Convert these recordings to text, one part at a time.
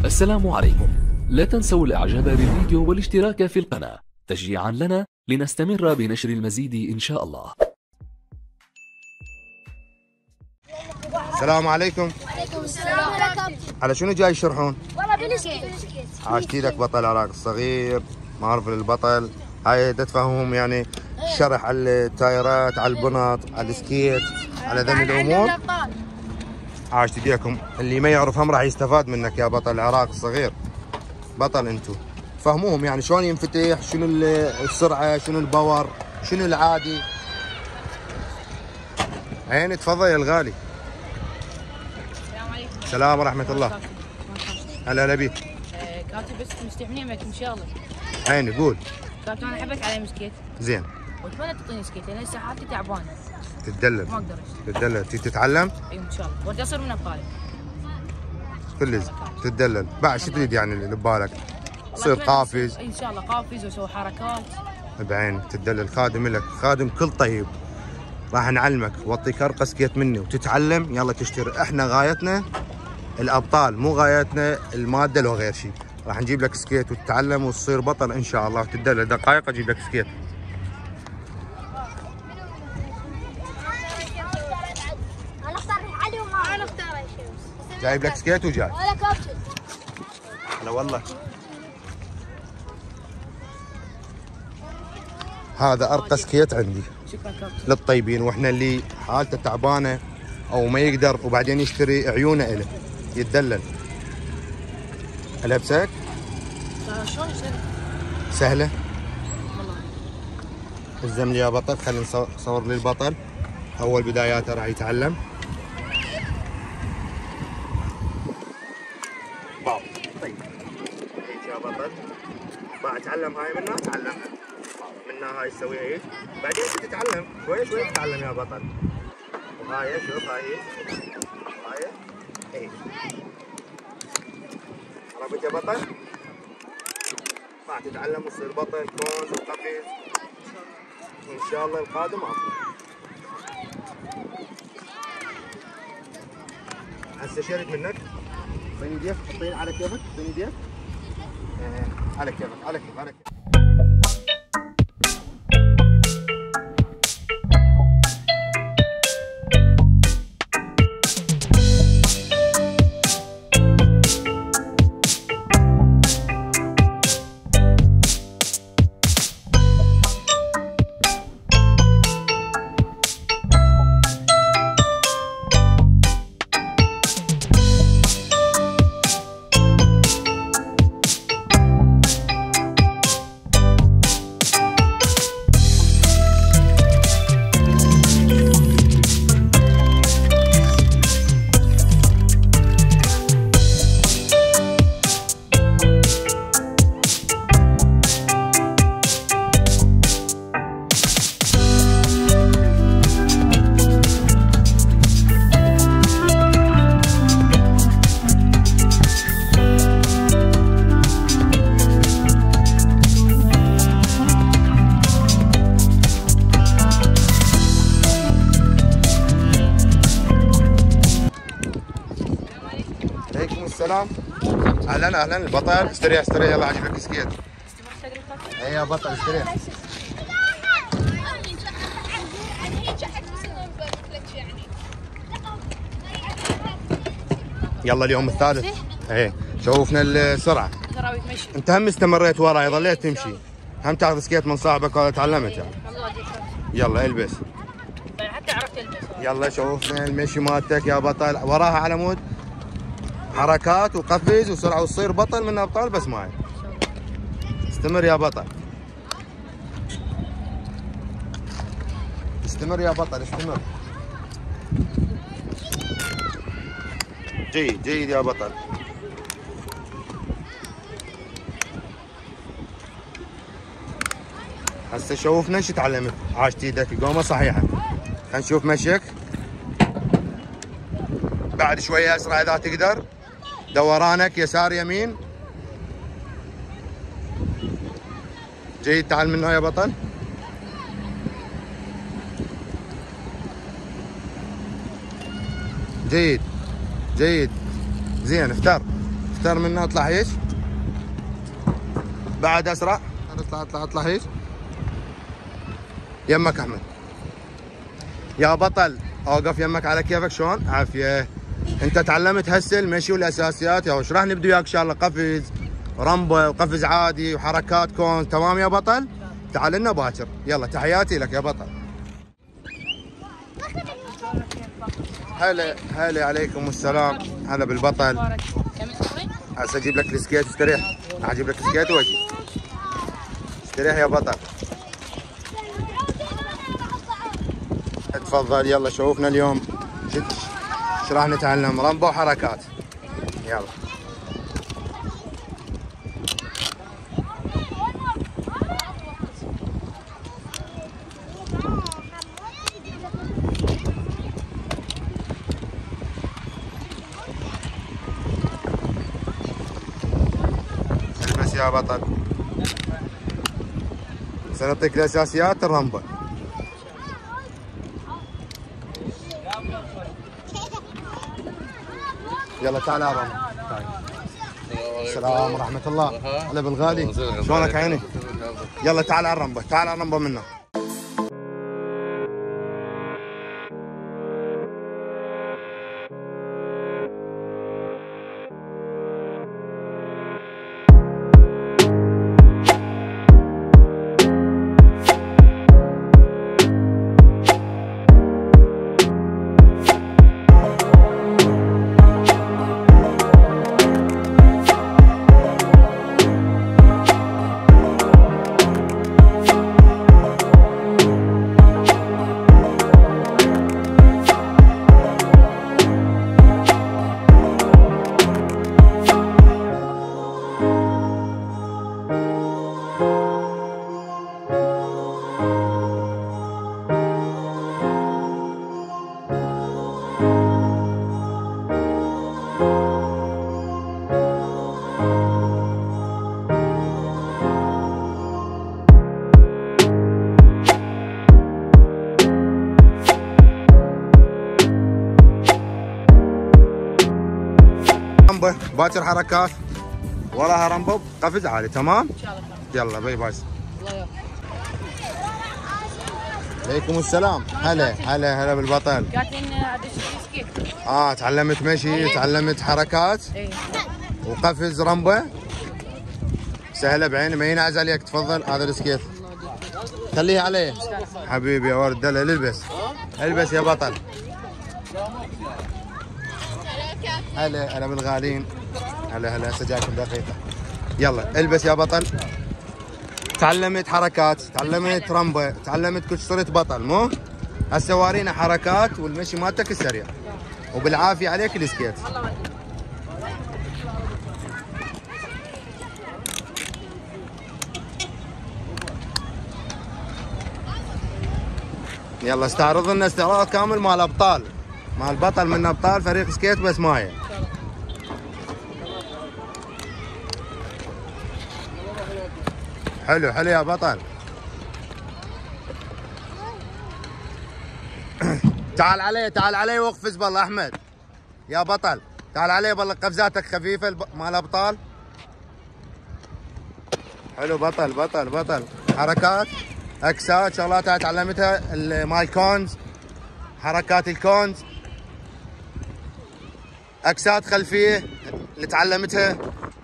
السلام عليكم. لا تنسوا الاعجاب بالفيديو والاشتراك في القناة تشجيعا لنا لنستمر بنشر المزيد ان شاء الله. السلام عليكم. وعليكم السلام. على شنو جاي يشرحون؟ والله بالسكيت. عاشت ايدك بطل العراق الصغير، معرف للبطل. هاي تفهمهم يعني شرح على التايرات، على البنط، على السكيت، على ذم الامور. عاشت ايديكم، اللي ما يعرف هم راح يستفاد منك يا بطل العراق الصغير. بطل انتو فهموهم يعني شلون ينفتح، شنو السرعه، شنو الباور، شنو العادي. عيني تفضل يا الغالي. السلام عليكم. السلام ورحمه الله. هلا بيك. كاتب بس مستعملين معكم ان شاء الله. عيني قول. كاتب انا احبك على مسكيت زين. واتمنى تعطيني سكيت لان هسه حالتي تعبانه. تتدلل. ما اقدر تتدلل، تتعلم؟ اي ان شاء الله ودي اصير من ابطالك. كلش تتدلل. بعد شو تريد يعني اللي ببالك؟ تصير قافز؟ ان شاء الله قافز واسوي حركات. بعين تتدلل. خادم لك، خادم كل طيب. راح نعلمك واعطيك ارقى سكيت مني وتتعلم. يلا تشتري. احنا غايتنا الابطال، مو غايتنا الماده لو غير شيء. راح نجيب لك سكيت وتتعلم وتصير بطل ان شاء الله وتتدلل. دقائق اجيب لك سكيت. انا اختار علي وما انا اختار شيء. جايب لك سكيت وجاي. ولا كابتن. هلا والله. هذا ارقى سكيت عندي شكرا كابتن. للطيبين، واحنا اللي حالته تعبانه او ما يقدر وبعدين يشتري عيونه له يتدلل. البسك؟ شلون سهله. والله الزم لي يا بطل. خلينا نصور لي البطل اول بداياته راح يتعلم. باو. طيب هيك يا بطل. بعد اتعلم هاي منها، اتعلمها منها هاي تسويها هيك، بعدين تتعلم شوي شوي تتعلم يا بطل. وهاي شوف هاي هاي هيك. عرفت يا بطل؟ بعد تتعلم وتصير بطل كونز وقفز وان شاء الله القادم افضل. هسه شريت منك. اعطيني يديك، اعطيني على كيفك، اعطيني يديك. على كيفك على كيفك على كيفك. عليكم السلام. اهلا اهلا البطل. استريح استريح. يلا اجيب لك سكيت. اي يا بطل استريح. يلا اليوم الثالث. اي شوفنا السرعه. تراوي تمشي. انت هم استمريت وراي ظليت تمشي، هم تاخذ سكيت من صاحبك ولا تعلمت يعني. يلا البس. حتى عرفت البس. يلا شوفنا المشي مالتك يا بطل. وراها على مود حركات وقفز وسرعه وتصير بطل من ابطال بس معي. استمر يا بطل. استمر يا بطل استمر. جيد جيد يا بطل. هسه شوفنا شو تعلمت. عاشت ايدك قومه صحيحه. خلينا نشوف مشيك. بعد شويه اسرع اذا تقدر. دورانك يسار يمين. جيد تعال من هنا يا بطل. جيد جيد زين افتر اكثر منه. اطلع هيك بعد اسرع. اطلع هيك يمك احمد يا بطل. اوقف يمك على كيفك. شلون؟ عافيه. انت تعلمت هسه المشي والاساسيات. يا وش راح نبدو وياك ان شاء الله قفز رامبو وقفز عادي وحركات كون. تمام يا بطل؟ تعال لنا باكر. يلا تحياتي لك يا بطل. هلا عليكم السلام. هلا بالبطل. هسه اجيب لك السكيت. استريح. اجيب لك السكيت واجي. استريح يا بطل. تفضل. يلا شوفنا اليوم ايش راح نتعلم. رامبو وحركات. يلا. البس يا بطل. سنعطيك الاساسيات الرامبو. يلا تعال يا رامبو. السلام ورحمة الله. هلا بالغالي. شلونك عيني؟ يلا تعال على الرامبو. تعال على الرامبو منا. رامبو باكر حركات وراها رامبو قفز عالي. تمام ان شاء الله. يلا باي باي. الله يوفقك. عليكم السلام. هلا بالبطل. قاعدين ادش سكيت. تعلمت مشي. تعلمت حركات. اي وقفز رامبو. سهله بعيني ما ينعز عليك. تفضل. هذا السكيت خليه عليه حبيبي يا ورد. دلع. البس يا بطل. هلا بالغالين. هلا هسه جاكم دقيقه. يلا البس يا بطل. تعلمت حركات. تعلمت رامبو. تعلمت كل صرت بطل. مو هسه وارينا حركات والمشي مالتك السريع وبالعافيه عليك السكيت. يلا استعرض لنا استعراض كامل مال ابطال. مال بطل من ابطال فريق سكيت بس مايه. حلو يا بطل. تعال علي واقفز بالله احمد يا بطل. تعال علي بالله قفزاتك خفيفه مال ابطال. حلو بطل. حركات اكسات شغلات هاي تعلمتها مال كونز. حركات الكونز. اكسات خلفيه اللي تعلمتها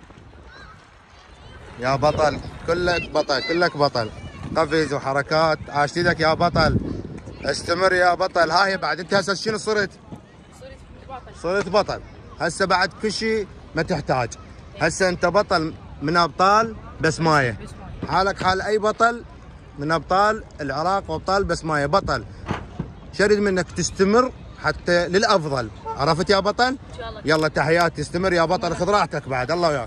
يا بطل. كلك بطل. قفز وحركات. عاشت ايدك يا بطل. استمر يا بطل. ها هي بعد انت هسه شنو صرت بطل. هسه بعد كل شيء ما تحتاج. هسه انت بطل من ابطال بس مايه. حالك حال اي بطل من ابطال العراق وابطال بس مايه. بطل شرد منك تستمر حتى للافضل. عرفت يا بطل؟ ان شاء الله. يلا تحياتي. استمر يا بطل. خذ راحتك بعد. الله وياك.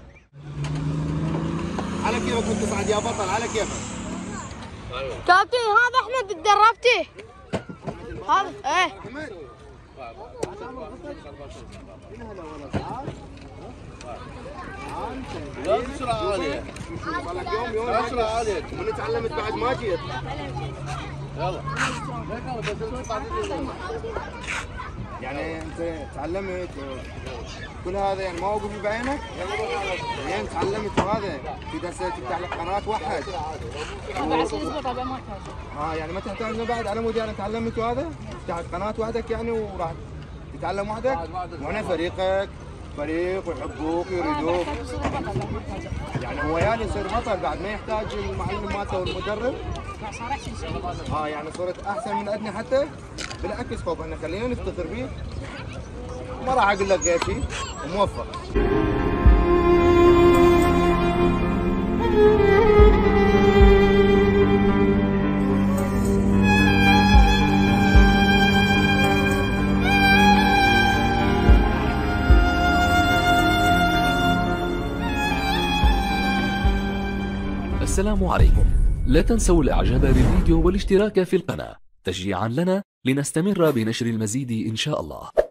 على كيفك وانت تصعد يا بطل. على كيفك. كابتن هذا احمد دربته. هذا ايه احمد. لا بسرعة عليك. بسرعة عليك. من تعلمت بعد ما جيت. يلا. يعني انت تعلمت كل هذا يعني ما وقف بعينك؟ يعني تعلمت وهذا تقدر تفتح لك قناه واحد. بعد يزبط طبعا ما يحتاج. يعني ما تحتاج بعد على مود يعني تعلمت وهذا تفتح قناه وحدك يعني وراح تتعلم وحدك؟ وانا فريقك فريق ويحبوك ويريدوك. يعني هو يعني يصير بطل بعد ما يحتاج المعلم مالته والمدرب؟ لا صار احسن شيء. يعني صرت احسن من عندنا حتى؟ بالعكس فوق احنا خلينا نفتخر بيه. ما راح اقول لك غير شيء وموفق. السلام عليكم. لا تنسوا الاعجاب بالفيديو والاشتراك في القناة تشجيعا لنا لنستمر بنشر المزيد إن شاء الله.